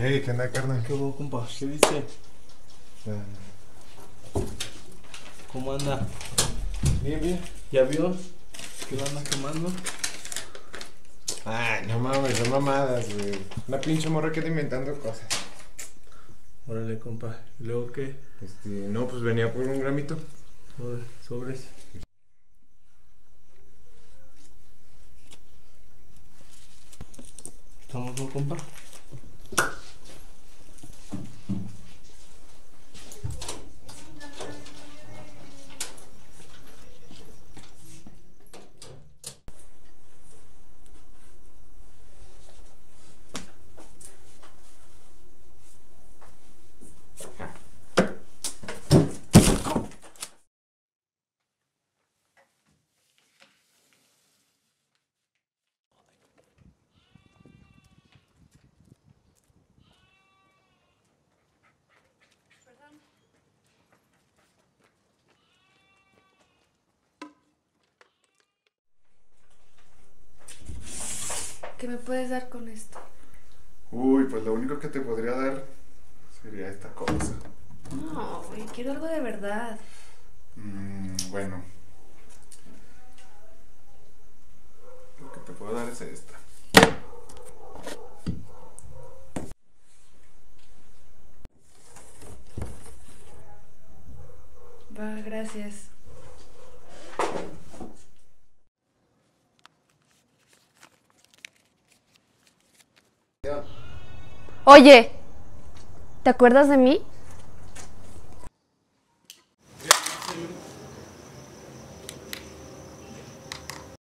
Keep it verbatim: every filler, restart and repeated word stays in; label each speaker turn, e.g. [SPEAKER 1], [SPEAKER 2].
[SPEAKER 1] Hey, ¿qué onda, carnal?
[SPEAKER 2] ¿Qué hubo, compa? ¿Qué dice? ¿Cómo anda?
[SPEAKER 1] Bien, bien.
[SPEAKER 2] ¿Ya vio que lo anda quemando?
[SPEAKER 1] Ay, no mames, son mamadas, güey. Una pinche morra que anda inventando cosas.
[SPEAKER 2] Órale, compa. ¿Y luego qué?
[SPEAKER 1] Este, no, pues venía por un gramito.
[SPEAKER 2] Órale, sobres. ¿Estamos, no, compa?
[SPEAKER 3] ¿Qué me puedes dar con esto?
[SPEAKER 1] Uy, pues lo único que te podría dar sería esta cosa.
[SPEAKER 3] No, güey, quiero algo de verdad.
[SPEAKER 1] Mm, bueno. Lo que te puedo dar es esta.
[SPEAKER 3] Va, gracias.
[SPEAKER 4] Oye, ¿te acuerdas de mí?